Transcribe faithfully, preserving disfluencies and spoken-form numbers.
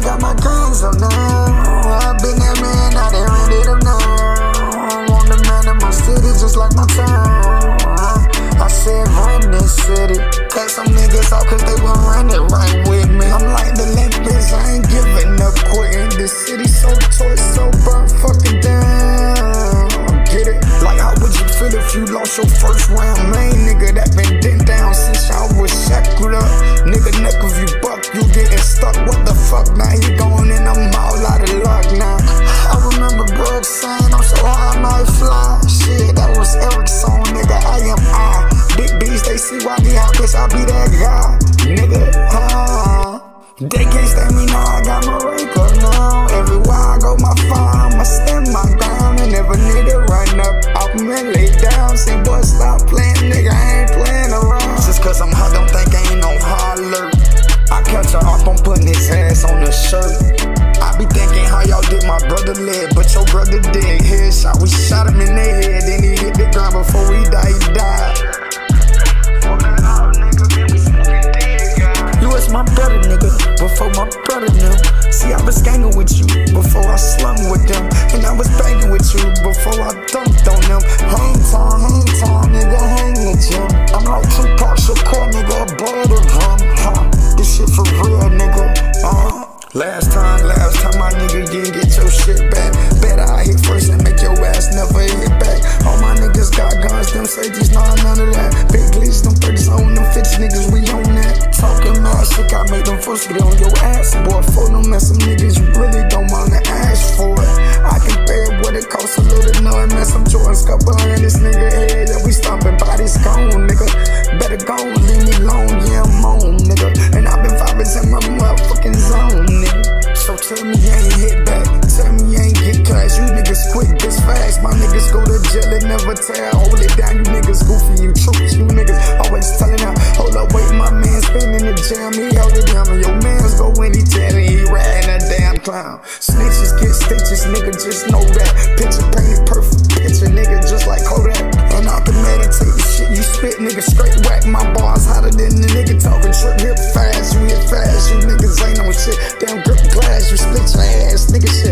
got my guns up now. I've been that man, now they ran it up now. I want the man in my city just like my town. I said run this city. Cut some niggas out cause they won't run it right with me. I'm like the Olympics, I ain't giving up quitting. This city so torch, so burnt, fucking down. Get it? Like how would you feel if you lost your first round? Main nigga that been bent down since y'all was shackled up. Nigga neck if you buck, you getting stuck. What the fuck? Now he going and I'm all out of luck now. I remember Brooks saying I'm so high I might fly. Shit, that was Eric's song, nigga. I am I. Big B's, they see why me out, cause I be that guy. Nigga, huh? They can't stand me now, I got my rank up now. Everywhere I go, my fire, I'ma stand my ground. And if a nigga run up, I'll lay down. Say, boy, stop playing, nigga, I ain't playing around. Just cause I'm hot, don't think I ain't no holler. I catch her up, I'm putting his ass on the shirt. I be thinking how y'all did my brother leg, but your brother did. Headshot, we shot him in the head, then he hit the ground before he died, he died. You was my brother, nigga, before my brother knew. See, I was gangin' with you before I slung with them. And I was banging with you before I dumped on them. Hang time, hang time, nigga, hang with you. I'm like Tupac Shakur, nigga, above the drum. Huh, this shit for real, nigga. Uh Last time, last time my nigga didn't get your shit back. Better I hit first and make your ass never hit back. All my niggas got guns, them safeties, nah, none of that. Big glitch, them thirties on them fifty niggas, we on that. Talking mad shit, I make them first get on your ass, boy. For them and some niggas, you really don't wanna ask for it. I can pay it what it costs a little none, man. Some Jordans cup behind this nigga head. Yeah, we stomping bodies gone, nigga. Better go, leave me alone, yeah, I'm on, nigga. And I've been vibing in my motherfucking zone, nigga. So tell me you ain't hit back, tell me you ain't get cash. You niggas quick, this fast. My niggas go to jail, they never tell. Hold it down, you niggas goofy, you troops. You niggas always telling out, hold up, wait, my man's been in the jam. He held it down, and your mans go in, he telling he riding a damn clown. Snitches get stitches, nigga, just know that. Picture painted perfect, picture nigga, just like Kodak. And I can meditate the shit you spit, nigga, straight whack. My bars hotter than the nigga talking trip, hip fast. You hit fast, you niggas ain't no shit. Damn grip glass, you split your ass, nigga shit.